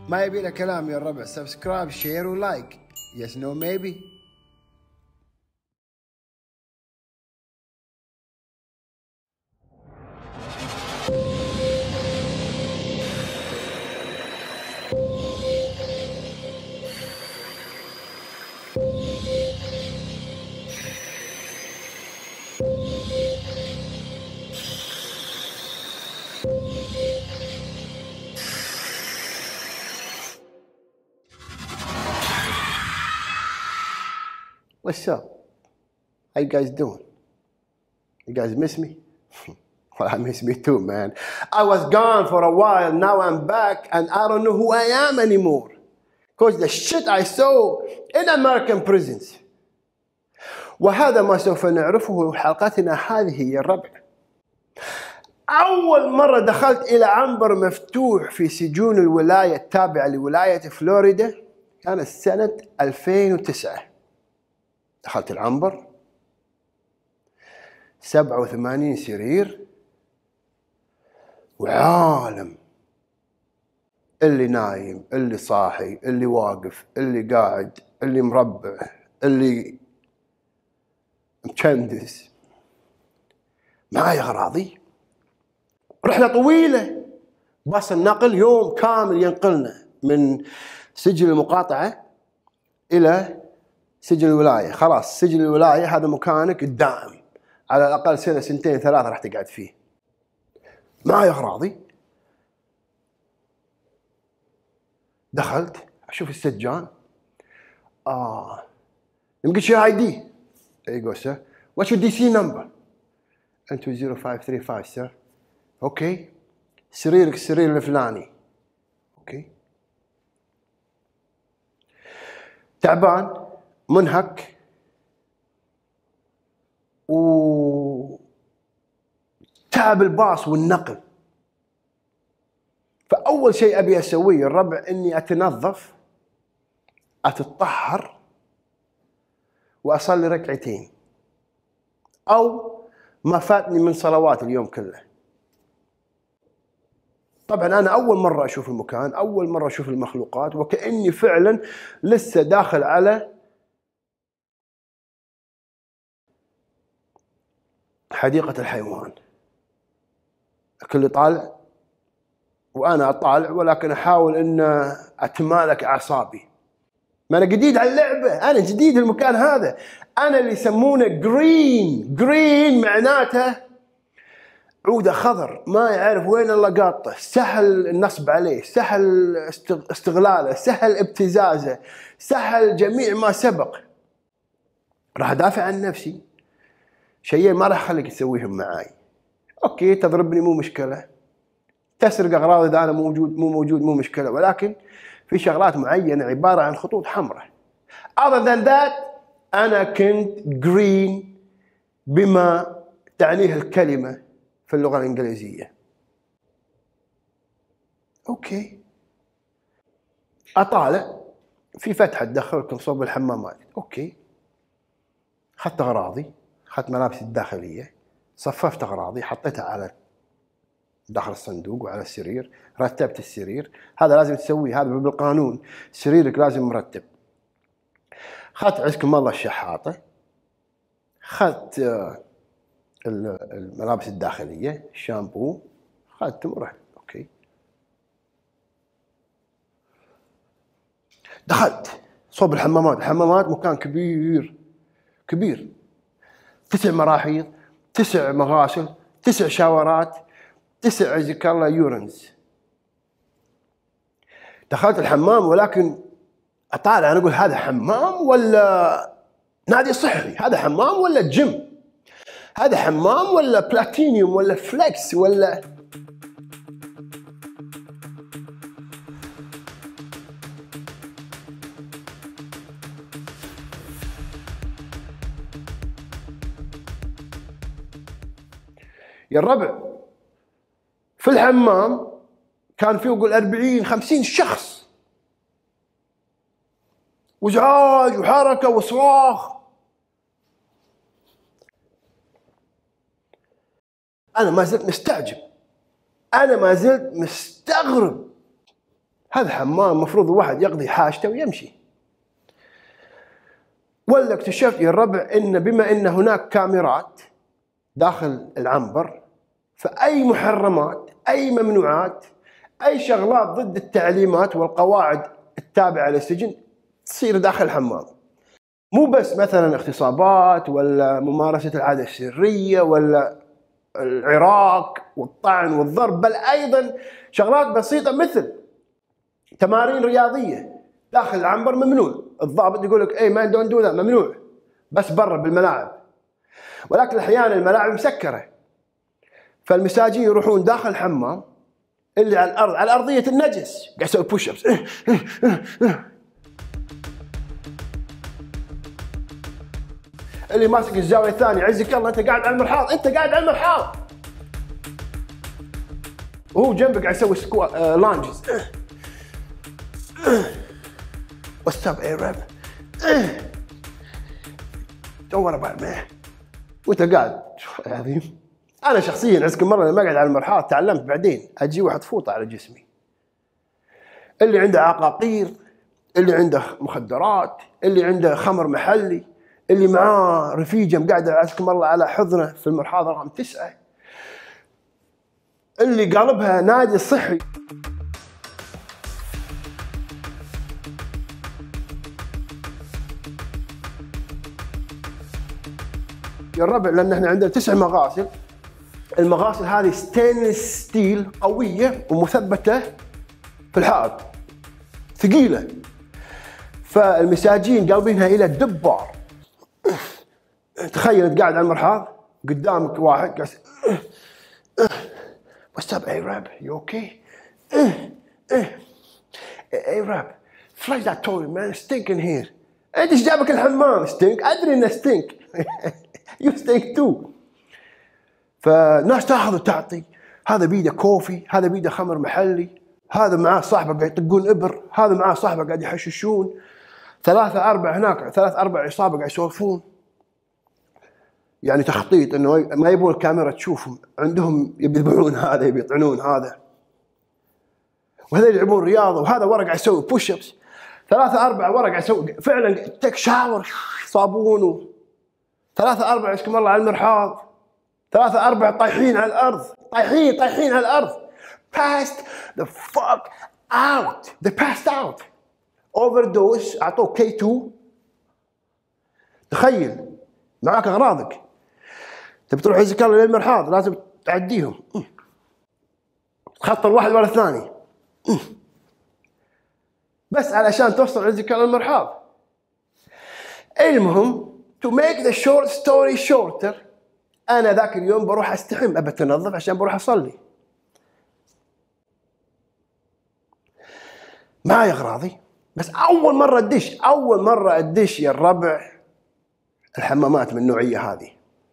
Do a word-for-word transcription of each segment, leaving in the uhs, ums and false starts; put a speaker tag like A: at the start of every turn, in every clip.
A: ما يبي له كلام يا الربع. سبسكرايب شير ولايك. يس نو ميبي. What's up? How you guys doing? You guys miss me? Well, I miss me too, man. I was gone for a while, now I'm back and I don't know who I am anymore. Because the shit I saw in American prisons. وهذا ما سوف نعرفه حلقتنا هذه يا الربع. أول مرة دخلت إلى عنبر مفتوح في سجون الولاية التابعة لولاية فلوريدا كانت سنة ألفين وتسعة. دخلت العنبر سبعة وثمانين سرير وعالم، اللي نايم، اللي صاحي، اللي واقف، اللي قاعد، اللي مربع، اللي مكندس. معاي أغراضي. رحلة طويلة، باص النقل يوم كامل ينقلنا من سجن المقاطعة إلى سجن الولاية. خلاص سجن الولاية هذا مكانك الدائم، على الأقل سنة سنتين ثلاثة راح تقعد فيه. معاي أغراضي. دخلت أشوف السجان. آه يمكن شي اي دي. يقول سر what's your دي سي number؟ أنت زيرو فايف ثري فايف سر. أوكي. سريرك السرير الفلاني. أوكي. تعبان منهك و تعب الباص والنقل. فأول شيء أبي أسويه الربع إني أتنظف، أتطهر، وأصلي ركعتين أو ما فاتني من صلوات اليوم كله. طبعا أنا أول مرة أشوف المكان، أول مرة أشوف المخلوقات، وكأني فعلا لسه داخل على حديقة الحيوان. الكل طالع وأنا أطالع، ولكن أحاول أن أتمالك أعصابي. ما أنا جديد على اللعبة، أنا جديد المكان هذا. أنا اللي يسمونه جرين. جرين معناته عودة خضر، ما يعرف وين الله قاطه، سهل النصب عليه، سهل استغلاله، سهل ابتزازه، سهل جميع ما سبق. راح أدافع عن نفسي. شيئين ما راح أخليك تسويهم معاي. أوكي تضربني مو مشكلة، تسرق أغراضي إذا أنا موجود مو موجود مو مشكلة، ولكن في شغلات معينة عبارة عن خطوط حمراء. other than that أنا كنت green بما تعنيه الكلمة في اللغة الإنجليزية. أوكي. أطالع في فتحة تدخلكم صوب الحمامات. أوكي. أخذت أغراضي، أخذت ملابسي الداخلية، صففت أغراضي، حطيتها على داخل الصندوق وعلى السرير، رتبت السرير. هذا لازم تسويه، هذا بالقانون، سريرك لازم مرتب. اخذت عزكم الله الشحاطة، اخذت الملابس الداخلية، الشامبو، اخذتهم ورحت. اوكي. دخلت صوب الحمامات. الحمامات مكان كبير كبير، تسع مراحيض، تسع مغاسل، تسع شاورات، تسع عزك الله يورنز. دخلت الحمام، ولكن اطالع انا اقول هذا حمام ولا نادي صحي؟ هذا حمام ولا جيم؟ هذا حمام ولا بلاتينيوم ولا فليكس ولا يا الربع؟ في الحمام كان فيه يقول أربعين خمسين شخص، وازعاج وحركة وصراخ. أنا ما زلت مستعجب، أنا ما زلت مستغرب. هذا حمام المفروض الواحد يقضي حاجته ويمشي. ولا اكتشفت يا الربع ان بما ان هناك كاميرات داخل العنبر، فاي محرمات، اي ممنوعات، اي شغلات ضد التعليمات والقواعد التابعه للسجن تصير داخل الحمام. مو بس مثلا اغتصابات ولا ممارسه العاده السريه ولا العراك والطعن والضرب، بل ايضا شغلات بسيطه مثل تمارين رياضيه داخل العنبر ممنوع. الضابط يقول لك اي ما دون دون ممنوع، بس برا بالملاعب. ولكن احيانا الملاعب مسكره، فالمساجين يروحون داخل الحمام اللي على الارض، على ارضيه النجس، قاعد يسوي بوش ابس. اللي ماسك الزاويه الثانيه عزك الله انت قاعد على المرحاض، انت قاعد على المرحاض، وهو جنبك قاعد يسوي سكوا آه لانجز. What's up Arab? Don't worry about me. وانت قاعد عظيم. انا شخصيا عزكم مره لما اقعد على المرحاض تعلمت بعدين اجي واحد فوطه على جسمي. اللي عنده عقاقير، اللي عنده مخدرات، اللي عنده خمر محلي، اللي معاه رفيجه مقعده عزكم الله على حضنه في المرحاض رقم تسعه، اللي قالبها نادي صحي. يا الربع لان احنا عندنا تسع مغاسل، المغاسل هذه ستينلس ستيل قويه ومثبته في الحائط، ثقيله، فالمساجين قالبينها الى الدبار. تخيل انت قاعد على المرحاض قدامك واحد قاعد What's up Arab? You okay? Arab, flush that toilet man, stink in here. انت ايش جابك الحمام؟ ستينك؟ ادري انه ستينك. You stink too. فالناس تاخذ وتعطي، هذا بيده كوفي، هذا بيده خمر محلي، هذا معاه صاحبه قاعد يطقون ابر، هذا معاه صاحبه قاعد يحششون، ثلاثة أربعة هناك، ثلاث أربع عصابة قاعد يسولفون. يعني تخطيط انه ما يبون الكاميرا تشوفهم، عندهم يبي يذبحون هذا، يبي يطعنون هذا، وهذا يلعبون رياضه، وهذا ورق قاعد يسوي بوش ابس، ثلاثة أربعة ورق قاعد يسوي فعلا تك شاور صابون، ثلاثة أربعة عزكم الله على المرحاض، ثلاثة أربعة طايحين على الأرض، طايحين طايحين على الأرض. Passed the fuck out. They passed out. Overdose. أعطوه كي تو. تخيل معك أغراضك، تبي تروح عزك الله للمرحاض لازم تعديهم، تخطر واحد ولا الثاني بس علشان توصل عزك الله للمرحاض. المهم to make the short story shorter، أنا ذاك اليوم بروح أستحم، أبى أتنظف عشان بروح أصلي. معي أغراضي، بس أول مرة أدش، أول مرة أدش يا الربع الحمامات من النوعية هذه.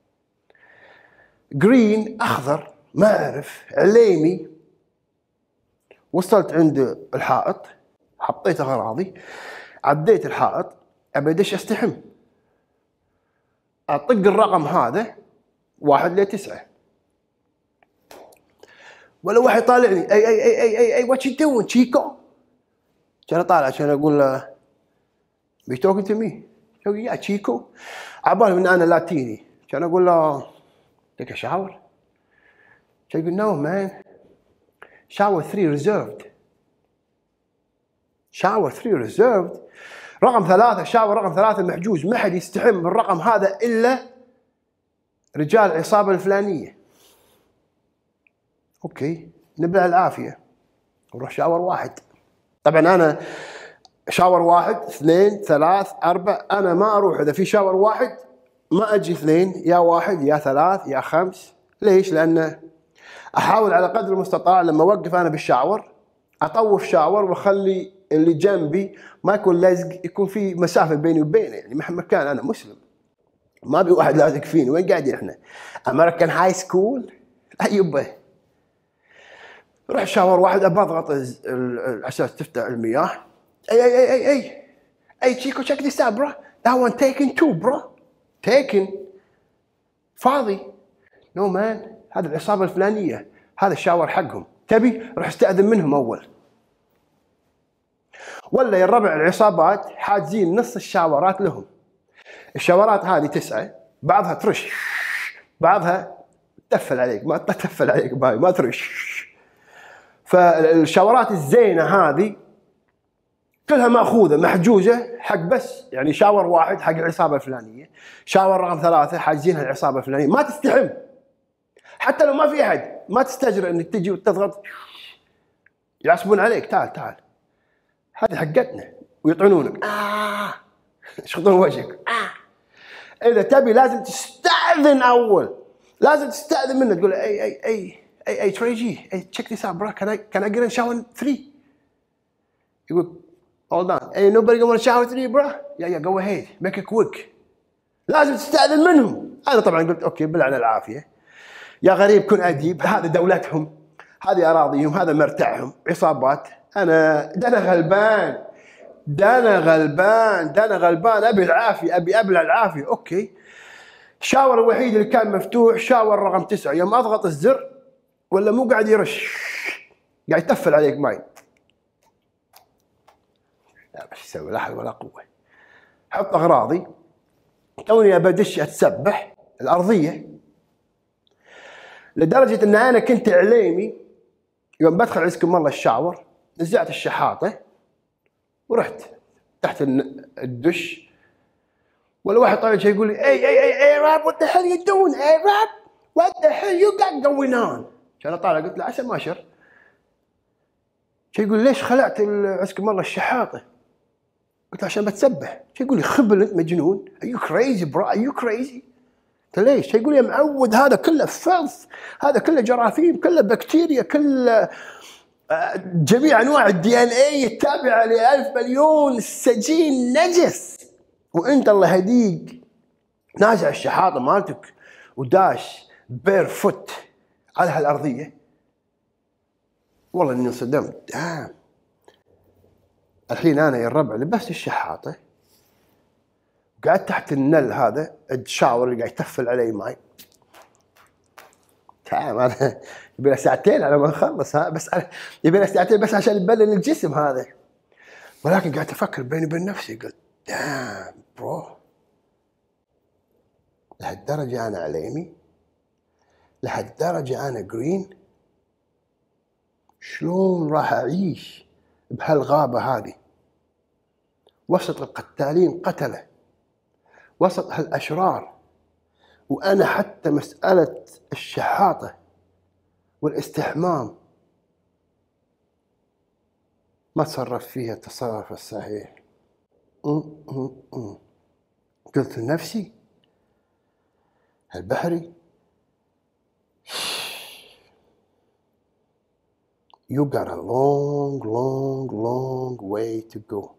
A: جرين أخضر ما أعرف عليمي. وصلت عند الحائط، حطيت أغراضي، عديت الحائط، أبى أدش أستحم. أطق الرقم هذا واحد لتسعة، ولا واحد طالعني اي اي اي اي اي اي وات يو دوين تشيكو؟ كان طالع عشان اقول له بي توكينج تو مي، يا تشيكو، عبالي ان انا لاتيني، كان اقول له تيك شاور، كان يقول نو مان شاور ثري ريزيرفد، شاور ثري ريزيرفد، رقم ثلاثة، شاور رقم ثلاثة محجوز، ما حد يستحم بالرقم هذا الا رجال العصابة الفلانية. اوكي نبلع العافية نروح شاور واحد. طبعا انا شاور واحد اثنين ثلاث اربع، انا ما اروح اذا في شاور واحد ما اجي اثنين، يا واحد يا ثلاث يا خمس. ليش؟ لان احاول على قدر المستطاع لما اوقف انا بالشاور اطوف شاور واخلي اللي جنبي ما يكون لازق، يكون في مسافة بيني وبينه، يعني مهما كان انا مسلم ما بي واحد لازق فيني. وين قاعدين احنا؟ امريكان هاي سكول؟ لا يبا، روح شاور واحد، ابى اضغط الاساس تفتح المياه. اي اي اي اي اي اي تشيكو تشيك ذيس اوت برو، ذات وان تيكن تو برو، تيكن فاضي. نو مان هذا العصابه الفلانيه، هذا الشاور حقهم، تبي روح استاذن منهم اول. ولا يا الربع العصابات حاجزين نص الشاورات لهم. الشاورات هذه تسعه، بعضها ترش، بعضها تفل عليك، ما تفل عليك باي ما ترش. فالشاورات الزينه هذه كلها ماخوذه محجوزه حق بس يعني شاور واحد حق العصابه الفلانيه، شاور رقم ثلاثه حاجزينها العصابه الفلانيه، ما تستحم حتى لو ما في احد، ما تستجرئ انك تجي وتضغط يعصبون عليك. تعال تعال هذه حقتنا ويطعنونك اه يشخطون وجهك اه. اذا تبي لازم تستاذن اول، لازم تستاذن منه تقول اي اي اي اي اي تريجي اي تشيك ذيس اوت برا كان اي كان اي جيت ان شاور ثري. يقول hold on hey nobody gonna shower three bro yeah yeah go ahead make it quick. لازم تستاذن منهم. انا طبعا قلت اوكي بالعنى العافيه يا غريب كن اديب، هذا دولتهم، هذه اراضيهم، هذا مرتعهم، عصابات. انا ده انا غلبان ده انا غلبان ده انا غلبان ابي العافيه، ابي ابلع العافيه. اوكي الشاور الوحيد اللي كان مفتوح شاور رقم تسعه، يوم اضغط الزر ولا مو قاعد يرش قاعد يتفل عليك ماي. لا بس يسوي لا حول ولا قوه. حط اغراضي توني ابى ادش اتسبح الارضيه، لدرجه ان انا كنت عليمي يوم بدخل عزكم الله الشاور نزعت الشحاطه ورحت تحت الدش، ولا واحد طالع شيء يقول لي اي اي اي اي راب وات ذا هيل يو دوين اي راب وات ذا هيل يو جات جوين اون. كان طالع قلت له عسى ما شر. شيء يقول ليش خلعت عزكم الله الشحاطه؟ قلت له عشان بتسبح. شيء يقول لي خبل انت مجنون are you crazy bro are you crazy. قلت له ليش؟ شيء يقول لي معود هذا كله فلث، هذا كله جراثيم، كله بكتيريا، كله جميع انواع الدي ان اي التابعه لألف مليون سجين نجس، وانت الله يهديك نازع الشحاطه مالتك وداش بير فوت على هالارضيه. والله اني انصدمت. دام الحين انا يا الربع لبست الشحاطه قعدت تحت النل هذا الشاور اللي قاعد يتفل علي ماي. تعال هذا يبي له ساعتين على ما نخلص، ها بس يبي له ساعتين بس عشان يبلل الجسم هذا. ولكن قاعد افكر بيني وبين نفسي قلت دام برو لهالدرجه انا عليمي، لهالدرجه انا جرين، شلون راح اعيش بهالغابه هذه وسط القتالين قتله، وسط هالاشرار، وانا حتى مساله الشحاطه والاستحمام ما تصرف فيها التصرف الصحيح. قلت لنفسي هالبحري you got a long long long way to go.